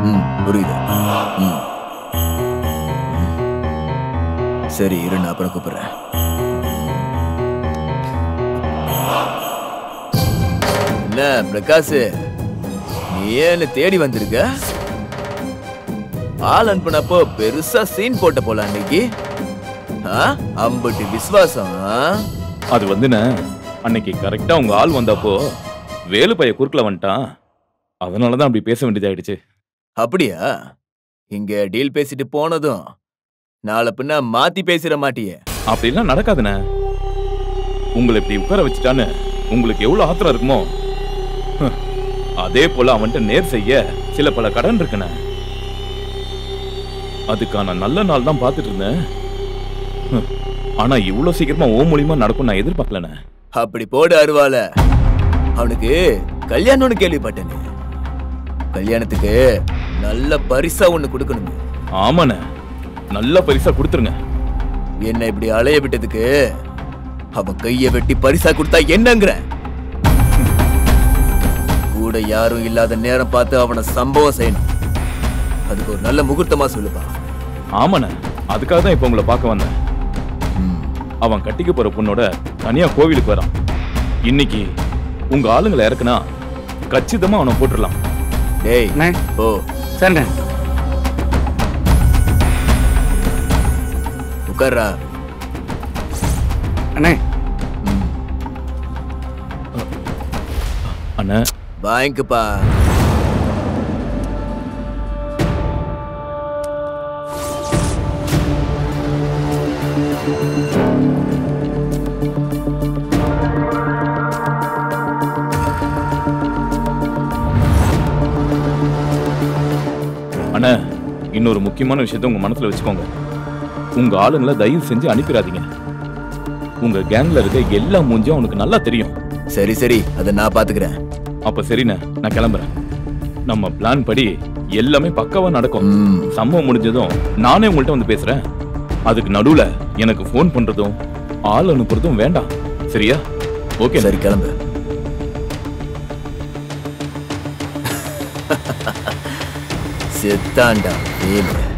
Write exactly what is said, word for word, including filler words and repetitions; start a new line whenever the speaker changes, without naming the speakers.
ம் புரியுது. ம் சரி இரு, நான் அப்புறம் கூப்பிடுறேன். என்ன பிரகாஷ், நீ ஏன்னு தேடி வந்திருக்க? ஆள் அனுப்புனப்போ பெருசா சீன் போட்ட போல அன்னைக்கு. அம்பட்டு விசுவாசம்.
அது வந்துண்ணே, அன்னைக்கு கரெக்டா உங்க ஆள் வந்தப்போ வேலு பைய குறுக்கல வந்துட்டான். அதனாலதான் அப்படி பேச வேண்டியதாயிடுச்சு.
அப்படியா? இங்க டீல் பேசிட்டு போனதும் நாளை பின்ன மாத்தி பேசிட மாட்டியே?
அப்படிலாம் நடக்காதுண்ணே. உங்களை இப்படி உட்கார வச்சுட்டான்னு உங்களுக்கு எவ்வளவு ஆத்திரம் இருக்குமோ அதே போல அவன்கிட்ட நேர் செய்ய சில பல கடன் இருக்குண்ணே. அதுக்கான நல்ல நாள் தான் பார்த்துட்டு இருந்தேன். ஆனா இவ்வளவு சீக்கிரமா ஓ மூலியமா நடக்கும் நான் எதிர்பார்க்கலண்ணே.
அப்படி போடு அருவால. அவனுக்கு கல்யாணம்னு கேள்விப்பட்டேன். கல்யாணத்துக்கு நல்ல பரிசா ஒண்ணு கொடுக்கணும்.
ஆமாண்ணே, நல்ல பரிசா கொடுத்துருங்க.
என்ன இப்படி அலைய விட்டதுக்கு அவன் கைய வெட்டி பரிசா கொடுத்தா என்னங்கிற? கூட யாரும் இல்லாத நேரம் பார்த்து அவனை சம்பவம் செய்யணும். அதுக்கு ஒரு நல்ல முகூர்த்தமா சொல்லுப்பா.
ஆமாண்ணே, அதுக்காக தான் இப்ப உங்களை பார்க்க வந்தேன். அவன் கட்டிக்க போற பொண்ணோட தனியா கோவிலுக்கு வரான். இன்னைக்கு உங்க ஆளுங்களை இறக்குனா கச்சிதமா அவனை போட்டுடலாம்.
டேய் ஓ
சண்டை
உட்கார்றா.
அண்ணே
அண்ணா
வாங்கிக்கப்பா.
அண்ணா, இன்னொரு முக்கியமான விஷயத்த உங்க மனசுல வச்சுக்கோங்க. உங்க ஆளுங்களை தயவு செஞ்சு அனுப்பிடாதீங்க. உங்க கேங்ல இருக்க எல்லா மூஞ்சும் அவனுக்கு நல்லா தெரியும்.
சரி சரி, அதை நான் பாத்துக்கிறேன்.
அப்ப சரிண்ணே, நான் கிளம்புறேன். நம்ம பிளான் படி எல்லாமே பக்காவா நடக்கும். சம்பவம் முடிஞ்சதும் நானே உங்கள்கிட்ட வந்து பேசுறேன். அதுக்கு நடுவுல எனக்கு போன் பண்றதும் ஆள் அனுப்புறதும் வேண்டாம். சரியா? ஓகே,
சரி கிளம்பு. செத்தாண்டா வேலு.